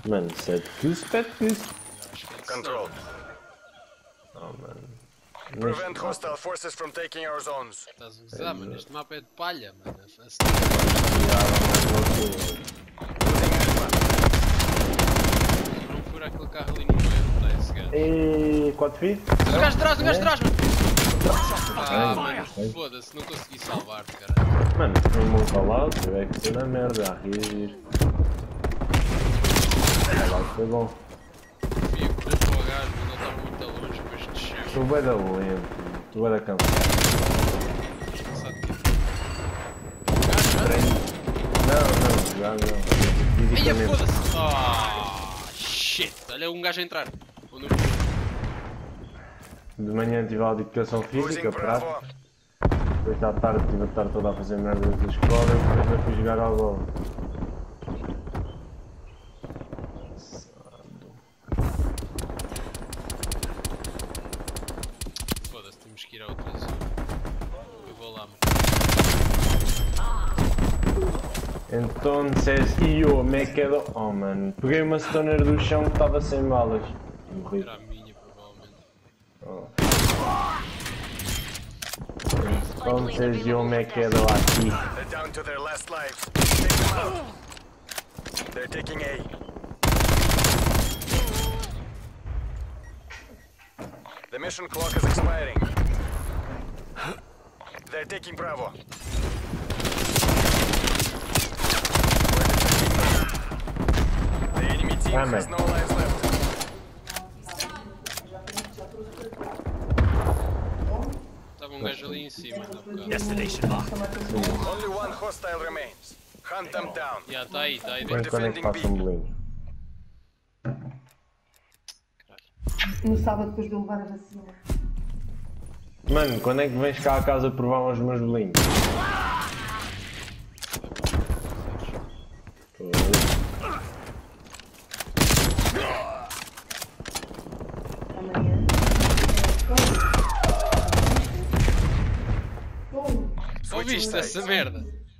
Mano, 7 kills, 7 kills. Control. Oh, mano. Prevent hostile forces from taking our zones. Estás a usar, mano. Este mapa é de palha, mano. Se não for aquele carro ali no meio, está esse gajo. E 4 feet? Um gajo atrás, mano. Ah, mano, foda-se, não consegui salvar-te, caralho. Mano, foi um bom call-out, eu é que sei na merda, a rir. Call-out foi bom. Fui a para o gajo, mas ele estava muito longe, depois desceu. Tu vai da lento, tu vai da campo. Sabe que Não, já não. Eia, foda-se! Ah, shit! Olha um gajo a entrar. Onde eu fui? De manhã tive aula de educação física, prática. Depois à tarde estive a tarde toda a fazer merda da escola e depois eu fui jogar ao bola. Foda-se, temos que ir a outra zona. Eu vou lá, mano. Então, eu me quedo. Oh mano, peguei uma stoner do chão que estava sem balas. Morri. Era a minha, provavelmente. Oh. Entonces yo me quedo aquí. They're down to their last lives. Take them out. They're taking A. The mission clock is expiring. They're taking Bravo. The enemy team has no lives left. Estava um gajo ali em cima. Destination locked. Only one hostile remains. Hunt them down. Já, está aí, está aí. Mas quando é que passa um bolinho? No sábado depois de eu levar a vacina. Mano, quando é que vens cá a casa provar uns meus bolinhos? Amanhã. Ouviste essa merda?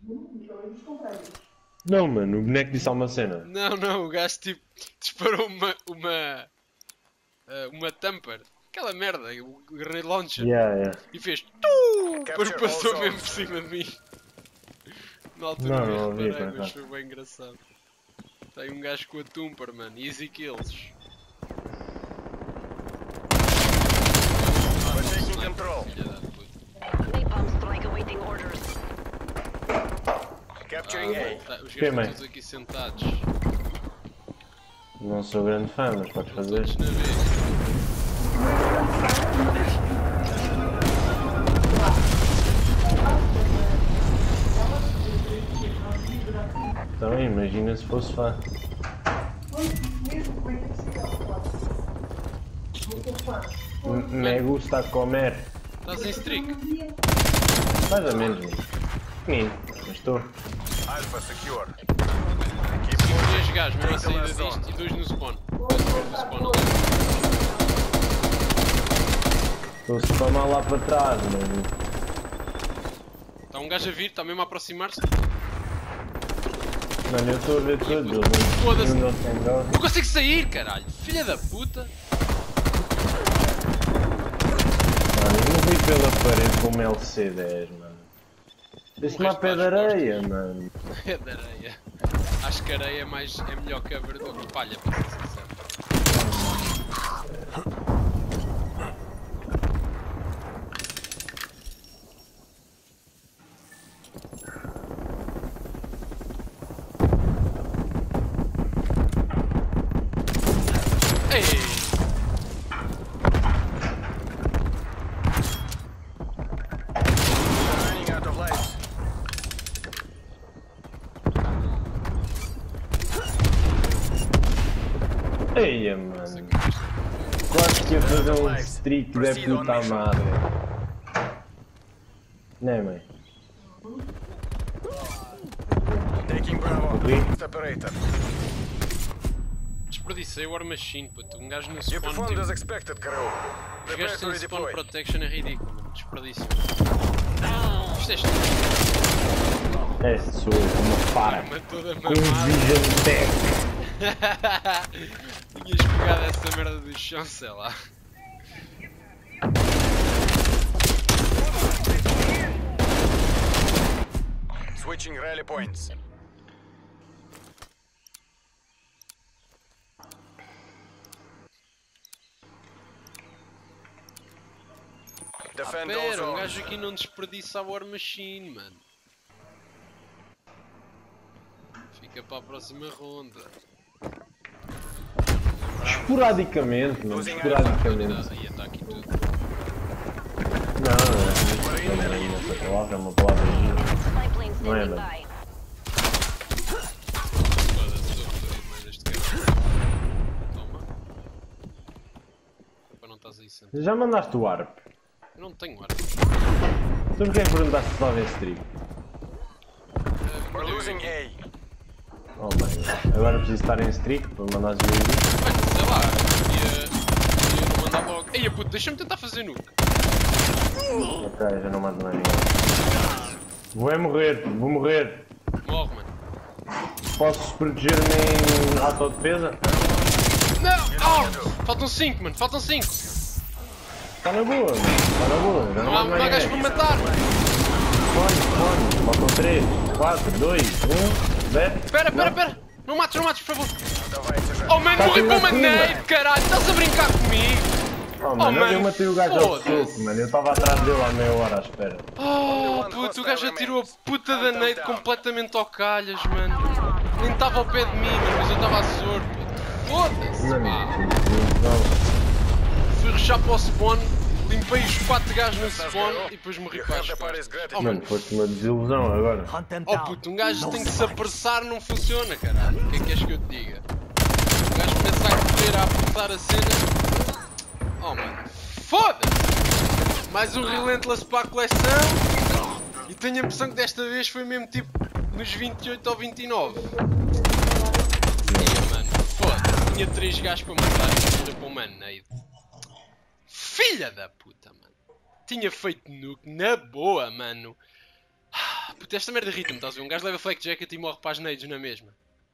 Não, mano, o boneco disse alguma cena. Não, o gajo tipo disparou uma tamper. Aquela merda, o grenade launcher. Yeah. E fez tu, depois Capture passou all mesmo zones. por cima de mim. Na altura Não, não não vi, reparei, por mas acaso. foi bem engraçado. Tem um gajo com a tumper, mano. Easy kills. We're taking control. Filha da puta. Napalm strike awaiting orders. Capturing A. Tá, os Que, gajos mãe? estão todos aqui sentados. Não sou grande fã, mas podes fazer. Todos na vez. Então imagina se fosse fã. Me gusta comer. Estás em streak. Mais ou menos. Sim, mas estou. Alpha secure. Dois gajos, mesmo a saída disto e dois no spawn. Dois no spawn ali. Estou-se para mal lá para trás, mano. Está um gajo a vir, está mesmo a aproximar-se. Mano, eu estou a ver todos eles. Foda-se. Não tem droga. Não consigo sair, caralho. Filha da puta. Mano, eu não vi pela parede como LC10, mano. Esse mapa é de areia, mano. É de areia. Acho que areia é melhor cover do que palha, para ser sincero. Ei! Running out of lives. Eia, mano. Quase que ia fazer um streak da puta madre. Né, mãe? Taking Bravo. Ok. Separator. Desperdicei o War Machine, puto. Um gajo no You spawn, performed tipo, as expected, Garo. os Prepare gajos to sem spawn redeploy. protection é ridículo, mano. Desperdício. Isto é estranho. É sua, uma para. Arma toda Com mamada. Vision Tech. Tinhas pegado essa merda do chão, sei lá. Switching rally points. Defend all Pera, um zones. gajo aqui não desperdiça a War Machine, mano. Fica para a próxima ronda. Esporadicamente, mano. Esporadicamente. Aí está aqui tudo. Não é essa palavra, é uma palavra gira. Spy plane Não é, standing mano. by. Foda-se, estou fodido mais este gajo. Toma. Para não estás aí sentado. Já mandaste o ARP? Eu não tenho ar. Então porquê é que perguntaste se estava em stream? We're losing A. Oh my, agora preciso estar em streak para mandares o vídeo. Mano, sei lá. Ia não mandar logo. Ei, puto, deixa-me tentar fazer nuke. Ok, já não mando mais ninguém. Vou morrer. Morre, mano. Posso proteger-me em autodefesa? Não! Oh! Faltam 5, mano. Faltam 5. Está na boa, já Não há mais gajo para ninguém. matar. Responde. Faltam 3, 4, 2, 1, 0. Espera. Não mates, por favor. Давайте же. Oh, mano, Tá morri aqui com uma na cima. nade, caralho. Estás a brincar comigo? Oh, mano, mano, eu matei o gajo ao foda-se. soco, mano. Eu estava atrás dele há meia hora à espera. Oh, puto, o gajo atirou a puta da nade completamente ao calhas, mano. Nem estava ao pé de mim, mano, mas eu estava a sor, puto. Foda-se, pá. Fui rushar para o spawn, limpei os 4 gajos no spawn e depois morri para as costas. Oh, Mano, mano. foste uma desilusão agora. Oh puto, um gajo tem que se apressar, não funciona, caralho. O que é que queres que eu te diga? O gajo começa a correr, a apertar a cena. Oh mano, foda-se! Mais um Relentless para a coleção. E tenho a impressão que desta vez foi mesmo tipo nos 28 ou 29. Ia, mano, foda-se. Tinha 3 gajos para matar e era para o Manade. Filha da puta, mano. Tinha feito nuke na boa, mano. Puta, esta merda irrita-me, estás a ver? Um gajo leva flak jacket e morre para as nades na mesma.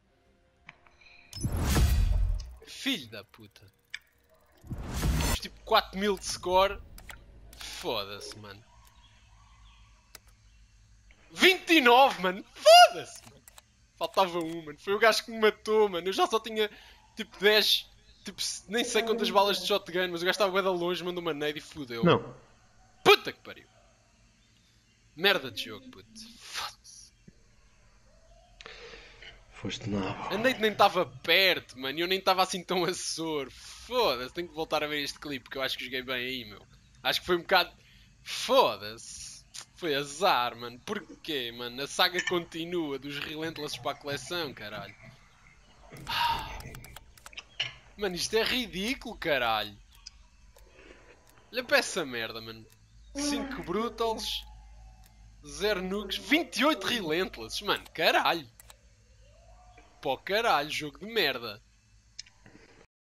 Filho da puta. Temos tipo 4000 de score. Foda-se, mano. 29, mano. Foda-se, mano. Faltava um, mano. Foi o gajo que me matou, mano. Eu já só tinha tipo 10. Tipo, nem sei quantas balas de shotgun, mas o gajo estava bem de longe, mandou uma nade e fudeu. Não. Puta que pariu. Merda de jogo, puto. Foda-se. Foste nada. A nade nem estava perto, mano. E eu nem estava assim tão assor. Foda-se. Tenho que voltar a ver este clipe, porque eu acho que joguei bem aí, meu. Acho que foi um bocado... Foda-se. Foi azar, mano. Porquê, mano? A saga continua dos Relentless para a coleção, caralho. Mano, isto é ridículo, caralho. Olha para essa merda, mano. 5 Brutals, 0 nukes, 28 Relentless. Mano, caralho. Pô, caralho, jogo de merda.